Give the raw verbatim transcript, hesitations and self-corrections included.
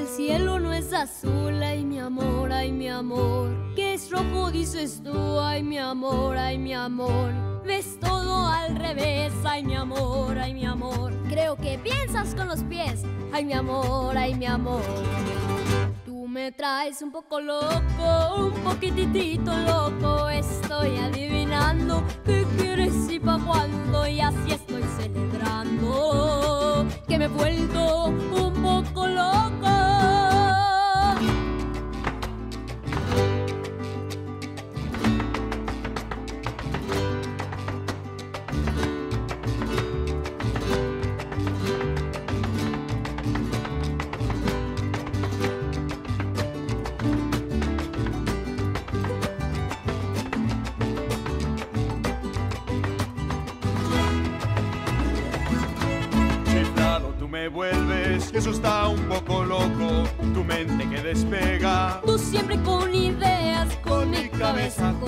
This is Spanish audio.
cielo no es azul, ay mi amor, ay mi amor. Que es rojo dices tú, ay mi amor, ay mi amor. Ves todo al revés, ay mi amor, ay mi amor. Creo que piensas con los pies, ay mi amor, ay mi amor. Tú me traes un poco loco, un poquitito loco. Estoy adivinando qué quieres y pa' cuándo, y así estoy celebrando que me he vuelto un poco loco. Me vuelves, eso está un poco loco, tu mente que despega. Tú siempre con ideas, con, Con mi mi cabeza